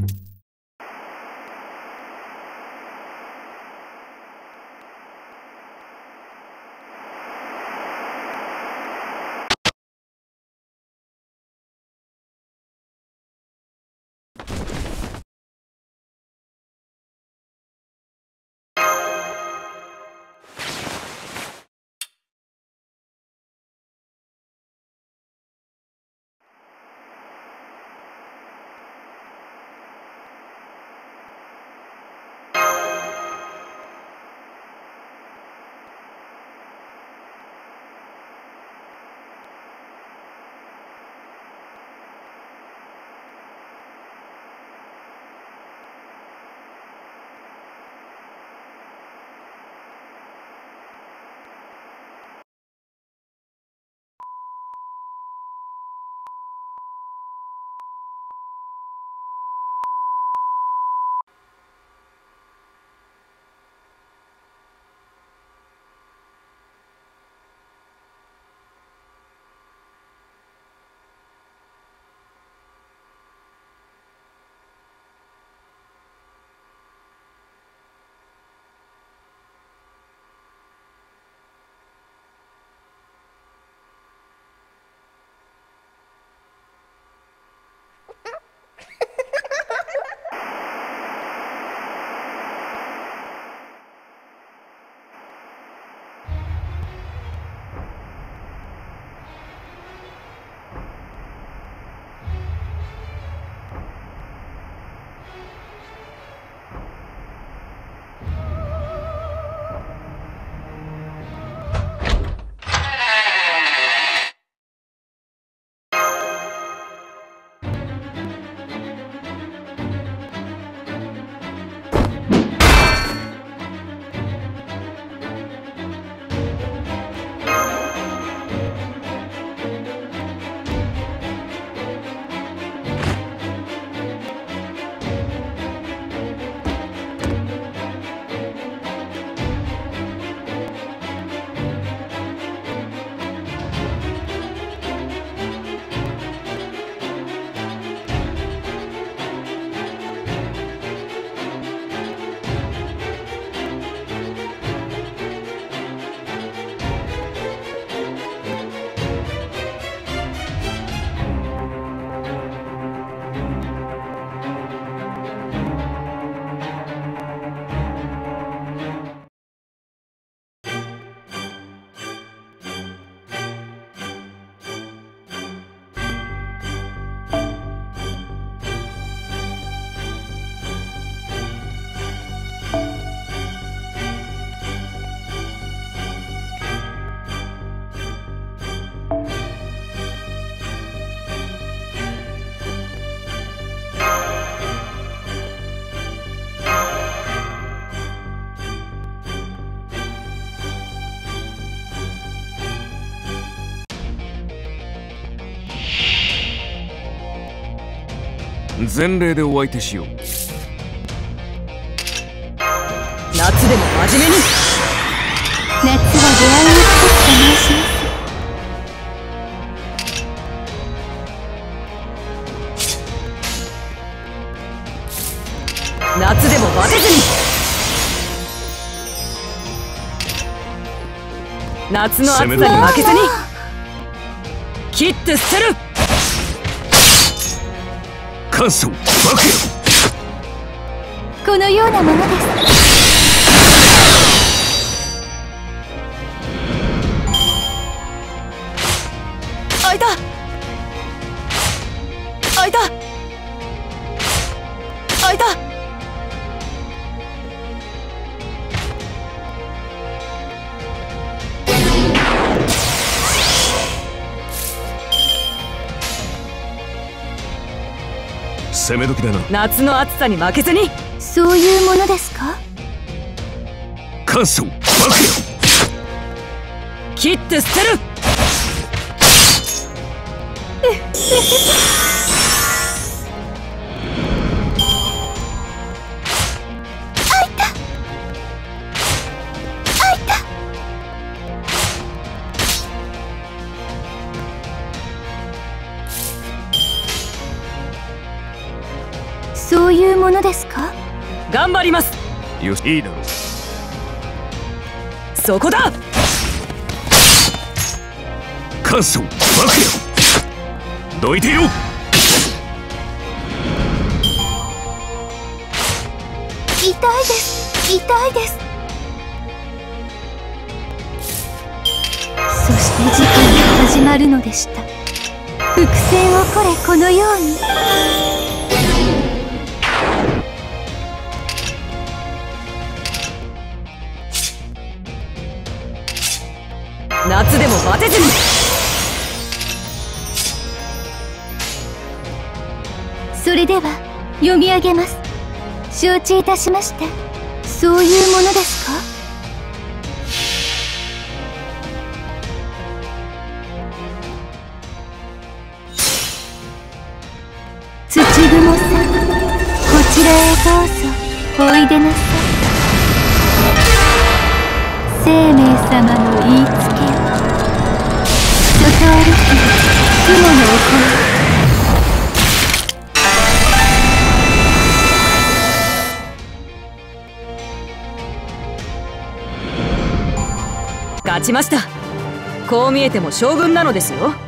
前例でお相手しよう。 夏でも真面目に。 夏は出会いの季節と申します。 夏でもバテずに。夏の暑さに負けずに切って捨てる。 乾燥爆このようなものです。 開いた開いた開いた。 攻め時だな。 夏の暑さに負けずに。 そういうものですか。 乾燥爆切って捨てる。 そそういうものですか？ 頑張ります。 よし、いいだろう。 そこだ。 関宗バクヤどいてよ。 痛いです、痛いです。そして事件が始まるのでした。伏線をこれこのように。 夏でも待てずに。 それでは読み上げます。承知いたしました。そういうものですか？土雲さん、こちらへどうぞおいでなさい。生命様の言いつけを。初通り雲のお声。 勝ちました。こう見えても将軍なのですよ。